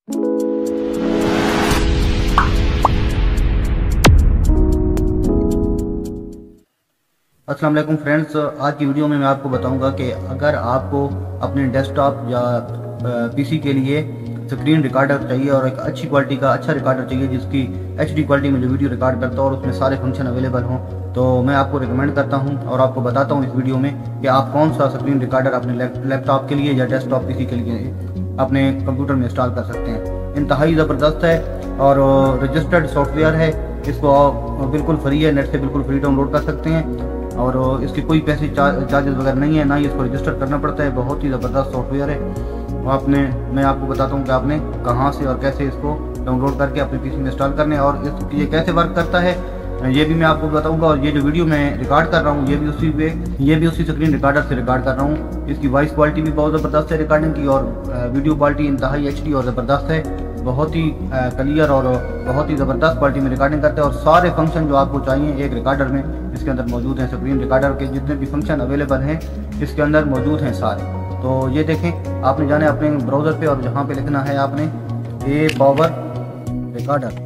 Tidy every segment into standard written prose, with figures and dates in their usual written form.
अस्सलाम वालेकुम फ्रेंड्स, आज की वीडियो में मैं आपको बताऊंगा कि अगर आपको अपने डेस्कटॉप या पीसी के लिए स्क्रीन रिकॉर्डर चाहिए और एक अच्छी क्वालिटी का अच्छा रिकॉर्डर चाहिए जिसकी एचडी क्वालिटी में जो वीडियो रिकॉर्ड करता हो और उसमें सारे फंक्शन अवेलेबल हों, तो मैं आपको रिकमेंड करता हूं और आपको बताता हूं इस वीडियो में कि आप कौन सा स्क्रीन रिकॉर्डर अपने लैपटॉप के लिए या डेस्कटॉप पीसी के लिए अपने कंप्यूटर में इंस्टॉल कर सकते हैं। इंतहाई ज़बरदस्त है और रजिस्टर्ड सॉफ्टवेयर है। इसको बिल्कुल फ्री है, नेट से बिल्कुल फ्री डाउनलोड कर सकते हैं और इसके कोई पैसे चार्जेस वगैरह नहीं है, ना ही इसको रजिस्टर करना पड़ता है। बहुत ही ज़बरदस्त सॉफ्टवेयर है। मैं आपको बताता हूँ कि आपने कहाँ से और कैसे इसको डाउनलोड करके अपने पीसी में इंस्टॉल करने और ये कैसे वर्क करता है ये भी मैं आपको बताऊंगा। और ये जो वीडियो मैं रिकॉर्ड कर रहा हूँ ये भी उसी स्क्रीन रिकॉर्डर से रिकॉर्ड कर रहा हूँ। इसकी वॉइस क्वालिटी भी बहुत ज़बरदस्त है रिकॉर्डिंग की और वीडियो क्वालिटी इंतहाई एचडी और ज़बरदस्त है। बहुत ही क्लियर और बहुत ही ज़बरदस्त क्वालिटी में रिकॉर्डिंग करते हैं और सारे फंक्शन जो आपको चाहिए एक रिकॉर्डर में इसके अंदर मौजूद हैं। स्क्रीन रिकॉर्डर के जितने भी फंक्शन अवेलेबल हैं इसके अंदर मौजूद हैं सारे। तो ये देखें, आपने जाना है अपने ब्राउज़र पे और जहाँ पे लिखना है आपने ए पावर रिकॉर्डर,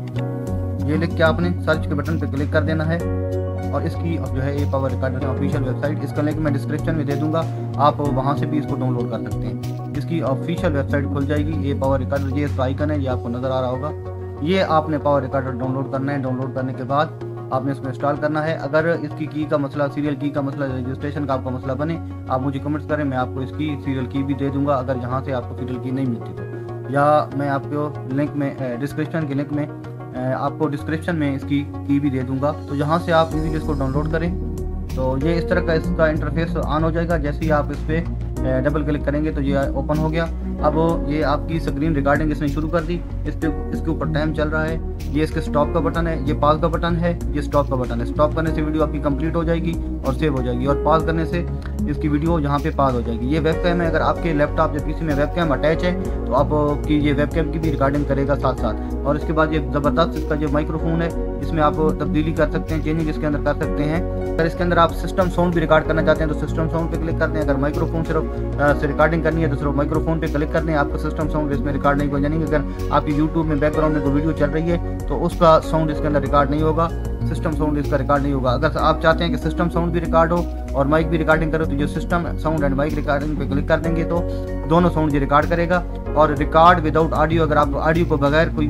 ये लिख के आपने सर्च के बटन पे क्लिक कर देना है और इसकी जो है a power recorder official website, इसका लिंक मैं डिस्क्रिप्शन में दे दूंगा, आप वहाँ से भी इसको डाउनलोड कर सकते हैं। इसकी ऑफिशियल वेबसाइट खुल जाएगी। ए पावर रिकॉर्डर, ये इसका आइकन है, ये आपको नज़र आ रहा होगा। ये आपने पावर रिकॉर्डर डाउनलोड करना है। डाउनलोड करने के बाद आपने इसको इंस्टॉल करना है। अगर इसकी की का मसला, सीरियल की का मसला, रजिस्ट्रेशन का आपका मसला बने, आप मुझे कमेंट्स करें, मैं आपको इसकी सीरियल की भी दे दूंगा अगर यहाँ से आपको सीरियल की नहीं मिलती तो, या मैं आपको लिंक में डिस्क्रिप्शन के लिंक में आपको डिस्क्रिप्शन में इसकी की भी दे दूंगा। तो यहाँ से आप इजीली इसको डाउनलोड करें तो ये इस तरह का इसका इंटरफेस ऑन हो जाएगा। जैसे ही आप इस पर डबल क्लिक करेंगे तो ये ओपन हो गया। अब ये आपकी स्क्रीन रिकॉर्डिंग इसने शुरू कर दी। इसके ऊपर टाइम चल रहा है। ये इसके स्टॉप का बटन है, ये पॉज का बटन है, ये स्टॉप का बटन है। स्टॉप करने से वीडियो आपकी कंप्लीट हो जाएगी और सेव हो जाएगी और पॉज करने से इसकी वीडियो यहाँ पे पॉज हो जाएगी। ये वेबकैम है। अगर आपके लैपटॉप या पीसी में वेबकैम अटैच है तो आपकी ये वेबकैम की भी रिकॉर्डिंग करेगा साथ साथ। और इसके बाद ये ज़बरदस्त इसका जो माइक्रोफोन है इसमें आप तब्दीली कर सकते हैं, चेंजिंग इसके अंदर कर सकते हैं। अगर इसके अंदर आप सिस्टम साउंड भी रिकॉर्ड करना चाहते हैं तो सिस्टम साउंड पे क्लिक करते हैं। अगर माइक्रोफोन सिर्फ से रिकॉर्डिंग करनी है तो सिर्फ माइक्रोफोन पे क्लिक करते हैं। आपका सिस्टम साउंड इसमें रिकॉर्ड नहीं हो जाएंगे। अगर आपकी यूट्यूब में बैकग्राउंड में कोई वीडियो चल रही है तो उसका साउंड इसके अंदर रिकॉर्ड नहीं होगा, सिस्टम साउंड इसका रिकॉर्ड नहीं होगा। अगर आप चाहते हैं कि सिस्टम साउंड भी रिकॉर्ड हो और माइक भी रिकॉर्डिंग करो तो जो system sound and mic recording पे क्लिक कर देंगे तो दोनों साउंड ये रिकॉर्ड करेगा। और रिकॉर्ड विदाउट ऑडियो, अगर आप ऑडियो को बगैर कोई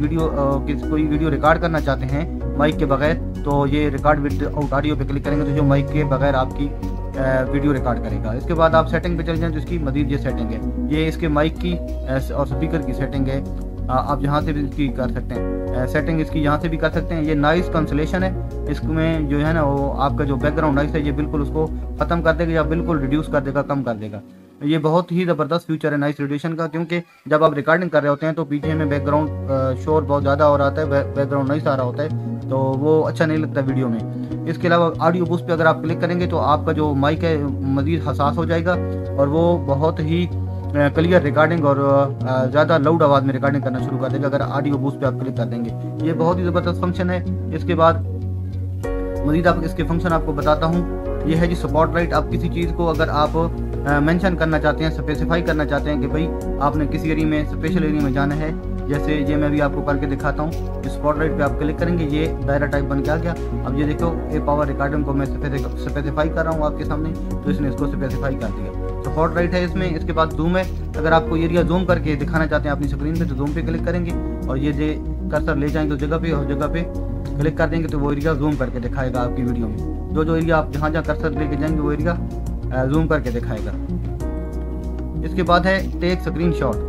वीडियो रिकॉर्ड करना चाहते हैं माइक के बगैर तो ये रिकॉर्ड विदाउट ऑडियो पे क्लिक करेंगे तो जो माइक के बगैर आपकी वीडियो रिकॉर्ड करेगा। इसके बाद आप सेटिंग पे चले जाएं तो इसकी मजीद ये सेटिंग है, ये इसके माइक की और स्पीकर की सेटिंग है। आप यहाँ से भी इसकी कर सकते हैं सेटिंग, इसकी यहाँ से भी कर सकते हैं। ये नॉइस कैंसिलेशन है, इसमें जो है ना वो आपका जो बैकग्राउंड नॉइस है ये बिल्कुल उसको ख़त्म कर देगा या बिल्कुल रिड्यूस कर देगा, कम कर देगा। ये बहुत ही ज़बरदस्त फीचर है नॉइस रिड्यूशन का, क्योंकि जब आप रिकॉर्डिंग कर रहे होते हैं तो पीछे में बैकग्राउंड शोर बहुत ज़्यादा हो रहा है, बैकग्राउंड नॉइस आ रहा होता है तो वो अच्छा नहीं लगता वीडियो में। इसके अलावा ऑडियो बूस्ट पे अगर आप क्लिक करेंगे तो आपका जो माइक है मज़ीद हसास हो जाएगा और वो बहुत ही क्लियर रिकॉर्डिंग और ज़्यादा लाउड आवाज़ में रिकॉर्डिंग करना शुरू कर देगा अगर ऑडियो बूस्ट पे आप क्लिक कर देंगे। ये बहुत ही ज़बरदस्त फंक्शन है। इसके बाद मज़ीद आप इसके फंक्शन आपको बताता हूँ। ये है जी स्पॉटलाइट। आप किसी चीज़ को अगर आप मेंशन करना चाहते हैं, स्पेसिफाई करना चाहते हैं कि भाई आपने किसी एरिया में, स्पेशल एरिया में जाना है, जैसे ये मैं भी आपको करके दिखाता हूँ। स्पॉटलाइट पे आप क्लिक करेंगे ये दायरा टाइप बन के आ गया। अब ये देखो ए पावर रिकॉर्डिंग को मैं स्पेसिफाई कर रहा हूँ आपके सामने, तो इसने इसको स्पेसिफाई कर दिया। स्पॉटलाइट है इसमें। इसके बाद जूम है। अगर आपको एरिया जूम करके दिखाना चाहते हैं अपनी स्क्रीन पे तो जूम पे क्लिक करेंगे और ये जो कर्सर ले जाएंगे उस जगह पे और जगह पे क्लिक कर देंगे तो वो एरिया जूम करके दिखाएगा आपकी वीडियो में। जो एरिया आप जहाँ कर्सर लेके जाएंगे वो एरिया जूम करके दिखाएगा। इसके बाद है टेक स्क्रीनशॉट।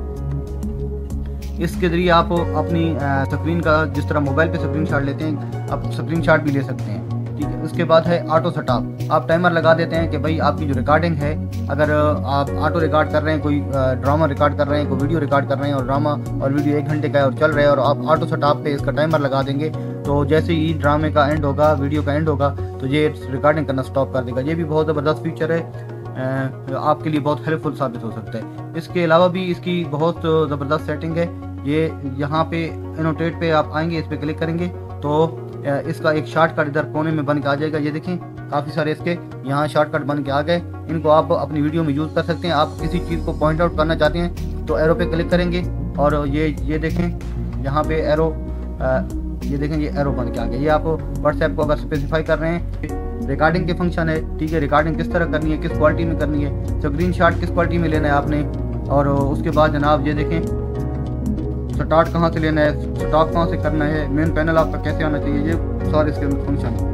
इसके जरिए आप अपनी स्क्रीन का जिस तरह मोबाइल पे स्क्रीनशॉट लेते हैं आप स्क्रीनशॉट भी ले सकते हैं, ठीक है। उसके बाद है ऑटो स्टॉप। आप टाइमर लगा देते हैं कि भाई आपकी जो रिकॉर्डिंग है, अगर आप ऑटो रिकॉर्ड कर रहे हैं, कोई ड्रामा रिकॉर्ड कर रहे हैं, कोई वीडियो रिकॉर्ड कर रहे हैं और ड्रामा और वीडियो 1 घंटे का है और चल रहा है और आप ऑटो स्टॉप पे इसका टाइमर लगा देंगे तो जैसे ही ड्रामे का एंड होगा, वीडियो का एंड होगा तो ये रिकॉर्डिंग करना स्टॉप कर देगा। ये भी बहुत ज़बरदस्त फीचर है, आपके लिए बहुत हेल्पफुल साबित हो सकता है। इसके अलावा भी इसकी बहुत ज़बरदस्त सेटिंग है। ये यहाँ पे एनोटेट पे आप आएंगे, इस पर क्लिक करेंगे तो इसका एक शॉर्टकट इधर कोने में बन के आ जाएगा। ये देखें काफ़ी सारे इसके यहाँ शॉर्टकट बन के आ गए। इनको आप अपनी वीडियो में यूज़ कर सकते हैं। आप किसी चीज़ को पॉइंट आउट करना चाहते हैं तो एरो पे क्लिक करेंगे और ये देखें यहाँ पे एरो, ये देखें ये एरो बन के आ गया। ये आप व्हाट्सएप को अगर स्पेसिफाई कर रहे हैं, रिकॉर्डिंग के फंक्शन है, ठीक है। रिकॉर्डिंग किस तरह करनी है, किस क्वालिटी में करनी है, स्क्रीन शॉट किस क्वालिटी में लेना है आपने, और उसके बाद जनाब ये देखें स्टार्ट कहाँ से लेना है, स्टॉप कहाँ से करना है, मेन पैनल आपका कैसे आना चाहिए, ये सारे इसके फंक्शन है।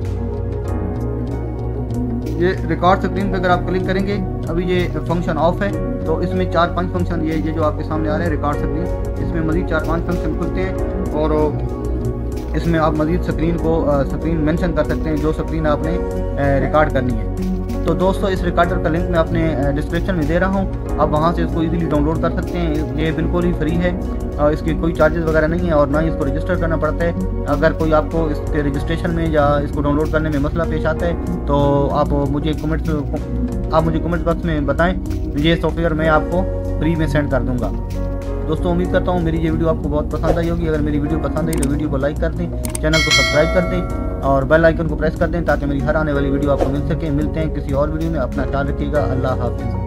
ये रिकॉर्ड स्क्रीन पे अगर आप क्लिक करेंगे, अभी ये फंक्शन ऑफ है, तो इसमें 4-5 फंक्शन ये जो आपके सामने आ रहे हैं रिकॉर्ड स्क्रीन, इसमें मजीद 4-5 फंक्शन खुलते हैं और इसमें आप मजीद स्क्रीन मेंशन कर सकते हैं जो स्क्रीन आपने रिकॉर्ड करनी है। तो दोस्तों इस रिकॉर्डर का लिंक मैं अपने डिस्क्रिप्शन में दे रहा हूँ, आप वहाँ से इसको इजीली डाउनलोड कर सकते हैं। ये बिल्कुल ही फ्री है और इसकी कोई चार्जेस वगैरह नहीं है और ना ही इसको रजिस्टर करना पड़ता है। अगर कोई आपको इसके रजिस्ट्रेशन में या इसको डाउनलोड करने में मसला पेश आता है तो आप मुझे कमेंट्स बॉक्स में बताएं, ये सॉफ्टवेयर मैं आपको फ्री में सेंड कर दूँगा। दोस्तों उम्मीद करता हूँ मेरी ये वीडियो आपको बहुत पसंद आई होगी। अगर मेरी वीडियो पसंद आई तो वीडियो को लाइक कर दें, चैनल को सब्सक्राइब कर दें और बेल आइकन को प्रेस कर दें ताकि मेरी हर आने वाली वीडियो आपको मिल सके। मिलते हैं किसी और वीडियो में, अपना ख्याल रखिएगा। अल्लाह हाफिज़।